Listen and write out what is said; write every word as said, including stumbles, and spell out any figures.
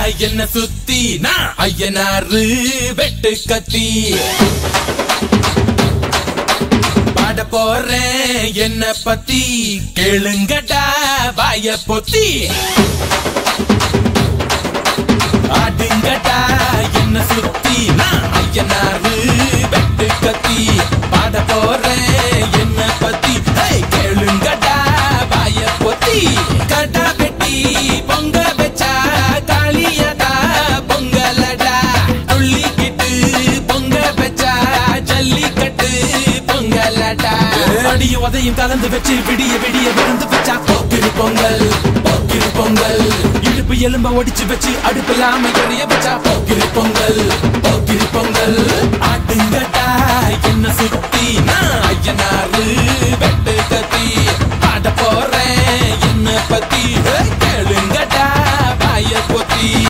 என்ன சுத்தி நான் ஐயனாரு வெட்டு கத்தி பாட போறேன் என்ன பத்தி கேளுங்கடா வாய பொத்தி ஆடுங்கடா என்ன சுத்தி நான் ஐயனாரு வெட்டு கத்தி பாட போறேன் என்ன பத்தி கேளுங்கடா வாய பொத்தி கடா வெட்டி பொங்க வச்சா காளியடா பொங்கலடா துள்ளிக்கிட்டு பொங்க வச்சா ஜல்லிக்கட்டு பொங்கலடா அடிய உதையும் கலந்து வச்சு விடிய விடிய விழுந்து வச்சா போக்கிரு பொங்கல் போக்கிரு பொங்கல் இடுப்பு எலும்ப ஒடிச்சு வச்சு அடுப்பில்லாம எறிய வச்சா போக்கிரு பொங்கல் போக்கிரு பொங்கல் ஆடுங்கடா என்ன சுத்தி நான் ஐயனாரு வெட்டு கத்தி பாட போறேன் என்ன பத்தி கேளுங்கடா வாய பொத்தி